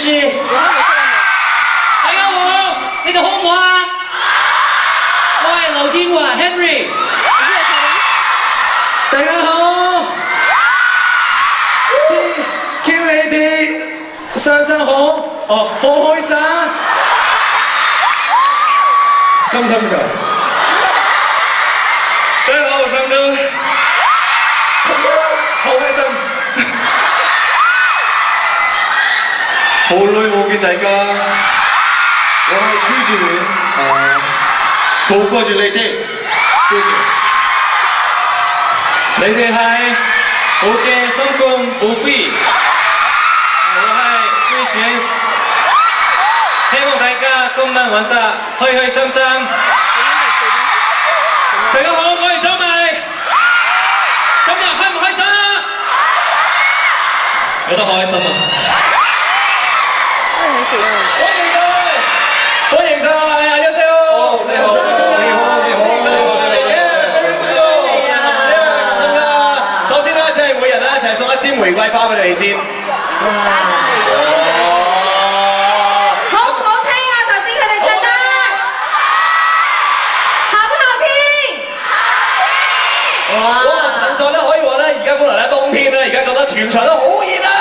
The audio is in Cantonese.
士。大家好，你哋好唔好啊？我係劉天華 Henry。大家好，見你哋生好，哦，好開心。甘心㗎。大家好，我唱歌，好開心。 好耐冇見大家，我係崔志遠，好掛住你哋，多謝。 你哋係我嘅心肝寶貝，我係崔選，希望大家今晚玩得開開心心。大家好，我係周迷，今日開唔開心啊？我都好開心啊！ 歡迎晒，阿優先好，你好，你好，首先咧，即係每人咧一齊送一支玫瑰花俾你哋先。 好唔好聽啊？頭先佢哋唱得好唔好聽？ 哇！實在咧可以話咧，而家本來咧冬天咧，而家覺得全場都好熱啊！